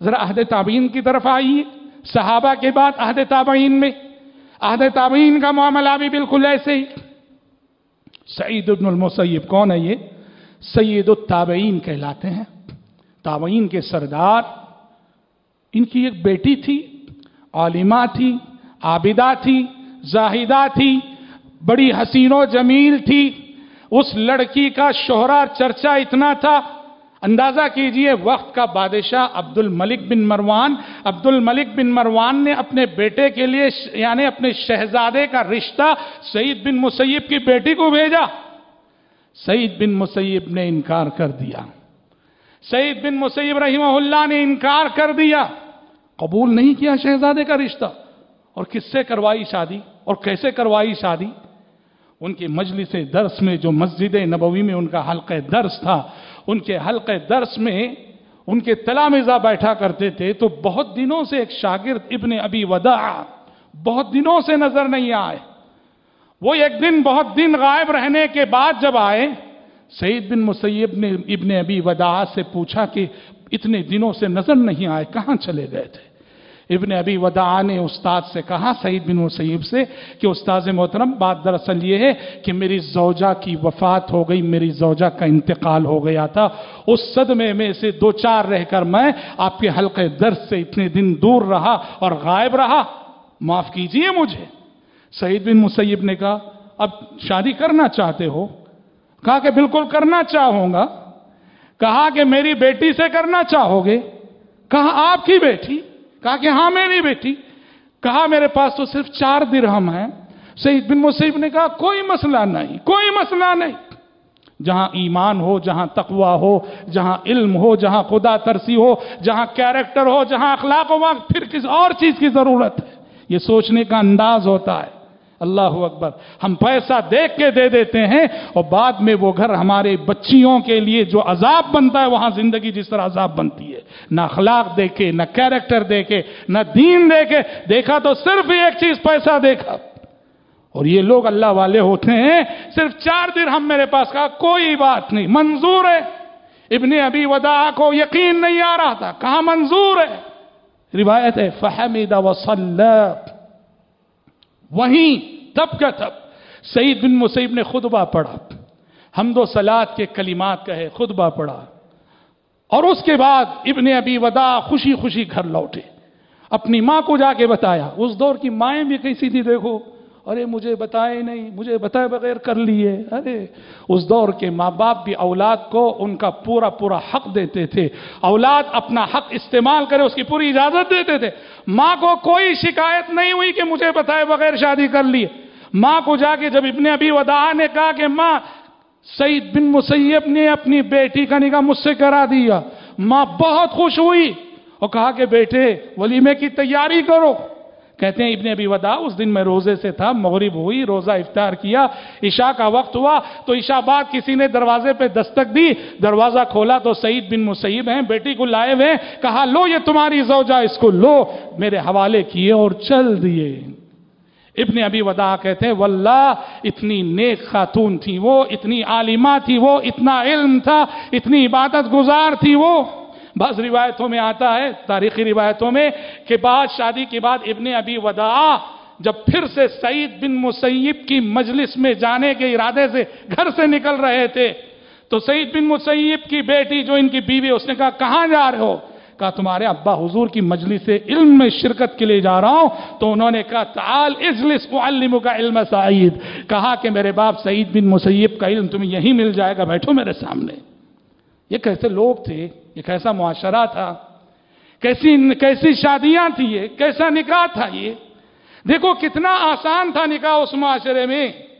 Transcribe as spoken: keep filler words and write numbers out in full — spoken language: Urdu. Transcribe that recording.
ذرا عہد تابعین کی طرف آئیے، صحابہ کے بعد عہد تابعین میں، عہد تابعین کا معاملہ بھی بالکل ایسے ہی۔ سعید بن المسیب کون ہے؟ یہ سید التابعین کہلاتے ہیں، تابعین کے سردار۔ ان کی ایک بیٹی تھی، عالمہ تھی، عابدہ تھی، زاہدہ تھی، بڑی حسین و جمیل تھی۔ اس لڑکی کا شہرہ چرچا اتنا تھا، اندازہ کیجئے وقت کا بادشاہ عبد الملک بن مروان عبد الملک بن مروان نے اپنے بیٹے کے لیے یعنی اپنے شہزادے کا رشتہ سعید بن مسیب کی بیٹی کو بھیجا۔ سعید بن مسیب نے انکار کر دیا، سعید بن مسیب رحمہ اللہ نے انکار کر دیا، قبول نہیں کیا شہزادے کا رشتہ۔ اور کس سے کروائی شادی اور کیسے کروائی شادی؟ ان کی مجلس درس میں، جو مسجد نبوی میں ان کا حلقہ درس تھا، ان کے حلقہ درس میں ان کے تلامذہ بیٹھا کرتے تھے، تو بہت دنوں سے ایک شاگرد ابن ابی وداع بہت دنوں سے نظر نہیں آئے۔ وہ ایک دن بہت دن غائب رہنے کے بعد جب آئے، سعید بن مسیب نے ابن ابی وداع سے پوچھا کہ اتنے دنوں سے نظر نہیں آئے، کہاں چلے گئے تھے؟ ابن ابی وداع نے استاد سے کہا، سعید بن مسیب سے، کہ استاد محترم بات دراصل یہ ہے کہ میری زوجہ کی وفات ہو گئی، میری زوجہ کا انتقال ہو گیا تھا، اس صدمے میں سے دو چار رہ کر میں آپ کے حلقے درس سے اتنے دن دور رہا اور غائب رہا، معاف کیجئے مجھے۔ سعید بن مسیب نے کہا اب شادی کرنا چاہتے ہو؟ کہا کہ بالکل کرنا چاہوں گا۔ کہا کہ میری بیٹی سے کرنا چاہو گے؟ کہا آپ کی بیٹی؟ کہا کہ ہاں میری بیٹی۔ کہا میرے پاس تو صرف چار درہم ہیں۔ سعید بن مسیب نے کہا کوئی مسئلہ نہیں، کوئی مسئلہ نہیں، جہاں ایمان ہو، جہاں تقوی ہو، جہاں علم ہو، جہاں خدا ترسی ہو، جہاں کیریکٹر ہو، جہاں اخلاق ہو، وہاں پھر کس اور چیز کی ضرورت ہے؟ یہ سوچنے کا انداز ہوتا ہے۔ اللہ اکبر۔ ہم پیسہ دیکھ کے دے دیتے ہیں اور بعد میں وہ گھر ہمارے بچیوں کے لیے جو عذاب بنتا ہے، وہاں زندگی جس طرح عذاب بنتی ہے، نہ اخلاق دیکھے، نہ کیریکٹر دیکھے، نہ دین دیکھے، دیکھا تو صرف ایک چیز پیسہ دیکھا۔ اور یہ لوگ اللہ والے ہوتے ہیں، صرف چار درہم میرے پاس، کہا کوئی بات نہیں، منظور ہے۔ ابن ابی وداع کو یقین نہیں آ رہا تھا، کہا منظور ہے۔ روایت ہے فحمد وصلی، وہیں تب کا تب سعید بن مسیب نے خطبہ پڑھا، حمد و صلات کے کلمات کہے، خطبہ پڑھا، اور اس کے بعد ابن ابی وداع خوشی خوشی گھر لوٹے، اپنی ماں کو جا کے بتایا۔ اس دور کی مائیں بھی کیسی تھی دیکھو، ارے مجھے بتائے نہیں، مجھے بتائے بغیر کر لیے۔ ارے اس دور کے ماں باپ بھی اولاد کو ان کا پورا پورا حق دیتے تھے، اولاد اپنا حق استعمال کرے اس کی پوری اجازت دیتے تھے۔ ماں کو کوئی شکایت نہیں ہوئی کہ مجھے بتائے بغیر شادی کر لیے۔ ماں کو جا کے جب ابن ابی وداع نے کہا کہ ماں سعید بن مسیب نے اپنی بیٹی کا نکاح مجھ سے کرا دیا، ماں بہت خوش ہوئی اور کہا کہ بیٹے ولیمے کی تیاری کرو۔ کہتے ہیں ابن ابی وداع اس دن میں روزے سے تھا، مغرب ہوئی، روزہ افطار کیا، عشاء کا وقت ہوا تو عشاء بعد کسی نے دروازے پہ دستک دی، دروازہ کھولا تو سعید بن مسیب ہیں، بیٹی کو لائے ہوئے، کہا لو یہ تمہاری زوجہ، اس کو لو، میرے حوالے کیے اور چل دیے۔ ابن ابی وداع کہتے ہیں واللہ اتنی نیک خاتون تھی وہ، اتنی عالمہ تھی وہ، اتنا علم تھا، اتنی عبادت گزار تھی وہ۔ بعض روایتوں میں آتا ہے، تاریخی روایتوں میں، کہ بعد شادی کے بعد ابن ابی وداع جب پھر سے سعید بن مسیب کی مجلس میں جانے کے ارادے سے گھر سے نکل رہے تھے تو سعید بن مسیب کی بیٹی جو ان کی بیوی، اس نے کہا کہاں جا رہے ہو؟ کہا تمہارے ابا حضور کی مجلس علم میں شرکت کے لیے جا رہا ہوں۔ تو انہوں نے کہا تعال اجلس اعلمک علم سعید، کہا کہ میرے باپ سعید بن مسیب کا علم تمہیں یہی مل جائے گا، بیٹھو میرے سامنے۔ یہ کیسے لوگ تھے، یہ کیسا معاشرہ تھا، کیسی کیسی شادیاں تھی، یہ کیسا نکاح تھا۔ یہ دیکھو کتنا آسان تھا نکاح اس معاشرے میں۔